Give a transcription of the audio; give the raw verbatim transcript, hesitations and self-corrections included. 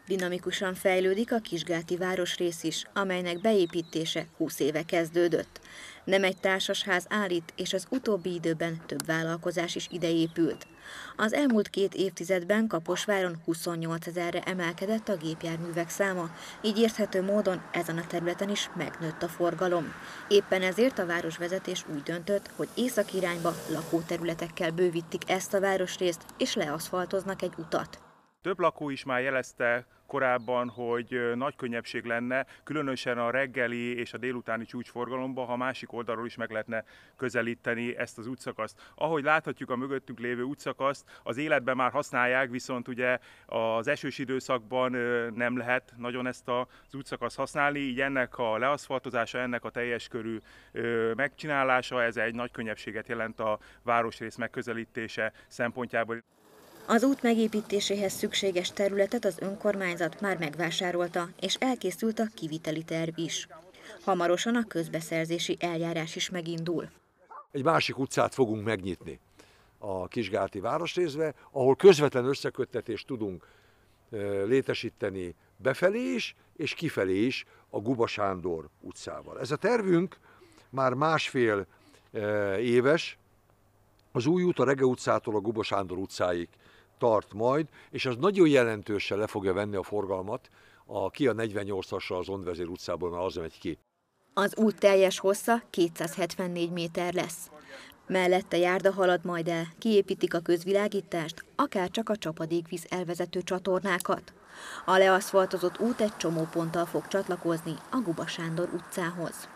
Dinamikusan fejlődik a Kisgáti városrész is, amelynek beépítése húsz éve kezdődött. Nem egy társasház állít, és az utóbbi időben több vállalkozás is ide épült. Az elmúlt két évtizedben Kaposváron huszonnyolcezerre emelkedett a gépjárművek száma, így érthető módon ezen a területen is megnőtt a forgalom. Éppen ezért a városvezetés úgy döntött, hogy északi irányba lakóterületekkel bővítik ezt a városrészt, és leaszfaltoznak egy utat. Több lakó is már jelezte korábban, hogy nagy könnyebbség lenne, különösen a reggeli és a délutáni csúcsforgalomban, ha másik oldalról is meg lehetne közelíteni ezt az útszakaszt. Ahogy láthatjuk a mögöttünk lévő útszakaszt, az életben már használják, viszont ugye az esős időszakban nem lehet nagyon ezt az útszakaszt használni, így ennek a leaszfaltozása, ennek a teljes körű megcsinálása, ez egy nagy könnyebbséget jelent a városrész megközelítése szempontjából. Az út megépítéséhez szükséges területet az önkormányzat már megvásárolta, és elkészült a kiviteli terv is. Hamarosan a közbeszerzési eljárás is megindul. Egy másik utcát fogunk megnyitni a Kisgáti városrészbe, ahol közvetlen összeköttetést tudunk létesíteni befelé is, és kifelé is a Guba Sándor utcával. Ez a tervünk már másfél éves, az új út a Rege utcától a Guba Sándor utcáig tart majd, és az nagyon jelentősen le fogja venni a forgalmat a ki a negyvennyolcassal az Ondvezér utcából, mert az megy ki. Az út teljes hossza kétszázhetvennégy méter lesz. Mellette járda halad majd el, kiépítik a közvilágítást, akár csak a csapadékvíz elvezető csatornákat. A leaszfaltozott út egy csomóponttal fog csatlakozni a Guba Sándor utcához.